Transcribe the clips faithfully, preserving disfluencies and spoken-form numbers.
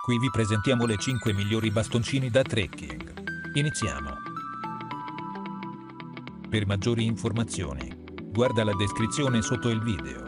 Qui vi presentiamo le cinque migliori bastoncini da trekking. Iniziamo. Per maggiori informazioni, guarda la descrizione sotto il video.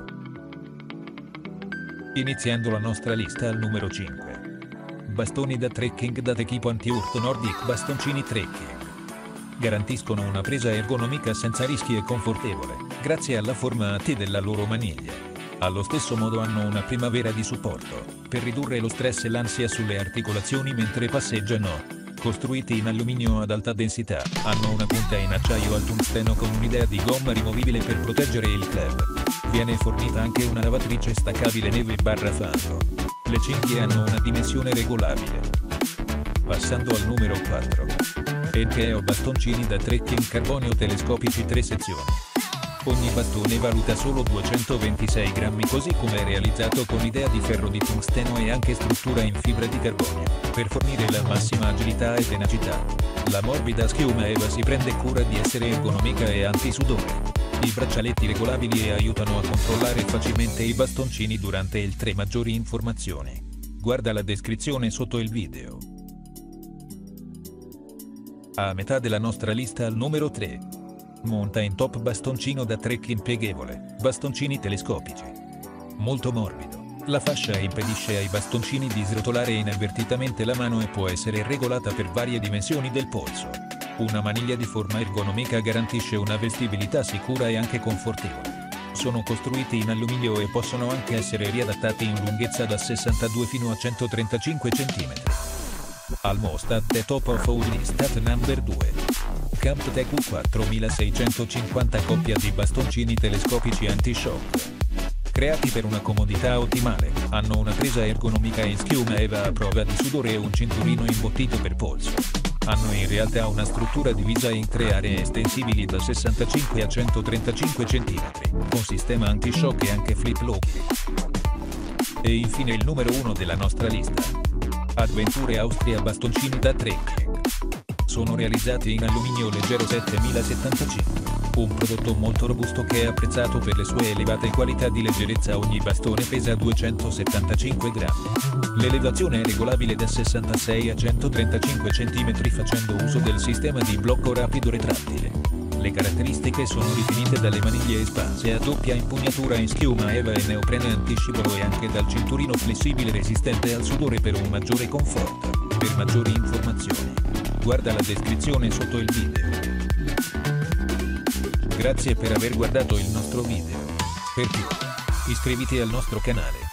Iniziando la nostra lista al numero cinque. Bastoni da trekking da Techipo Anti-Urto Nordic Bastoncini Trekking. Garantiscono una presa ergonomica senza rischi e confortevole, grazie alla forma a T della loro maniglia. Allo stesso modo hanno una primavera di supporto, per ridurre lo stress e l'ansia sulle articolazioni mentre passeggiano. Costruiti in alluminio ad alta densità, hanno una punta in acciaio al tungsteno con un'idea di gomma rimovibile per proteggere il club. Viene fornita anche una lavatrice staccabile neve barra fango. Le cinghie hanno una dimensione regolabile. Passando al numero quattro. Enkeo bastoncini da trekking carbonio telescopici tre sezioni. Ogni bastone valuta solo duecentoventisei grammi così come è realizzato con idea di ferro di tungsteno e anche struttura in fibra di carbonio, per fornire la massima agilità e tenacità. La morbida schiuma EVA si prende cura di essere ergonomica e antisudore. I braccialetti regolabili aiutano a controllare facilmente i bastoncini durante il tre. Maggiori informazioni, guarda la descrizione sotto il video. A metà della nostra lista al numero tre. Mountain Top bastoncino da trekking pieghevole, bastoncini telescopici. Molto morbido, la fascia impedisce ai bastoncini di srotolare inavvertitamente la mano e può essere regolata per varie dimensioni del polso. Una maniglia di forma ergonomica garantisce una vestibilità sicura e anche confortevole. Sono costruiti in alluminio e possono anche essere riadattati in lunghezza da sessantadue fino a centotrentacinque centimetri. Almostat The Top of Our List at number due. Camp-Tec U quattromilaseicentocinquanta coppia di bastoncini telescopici anti-shock. Creati per una comodità ottimale, hanno una presa ergonomica in schiuma EVA a prova di sudore e un cinturino imbottito per polso. Hanno in realtà una struttura divisa in tre aree estensibili da sessantacinque a centotrentacinque centimetri, con sistema anti-shock e anche flip-lock. E infine il numero uno della nostra lista. Adventure Austria bastoncini da trekking. Sono realizzati in alluminio leggero settemilasettantacinque, un prodotto molto robusto che è apprezzato per le sue elevate qualità di leggerezza. Ogni bastone pesa duecentosettantacinque grammi. L'elevazione è regolabile da sessantasei a centotrentacinque centimetri facendo uso del sistema di blocco rapido retrattile. Le caratteristiche sono rifinite dalle maniglie espanse a doppia impugnatura in schiuma EVA e neoprene antiscivolo e anche dal cinturino flessibile resistente al sudore per un maggiore comfort. Per maggiori informazioni, guarda la descrizione sotto il video. Grazie per aver guardato il nostro video. Per più, iscriviti al nostro canale.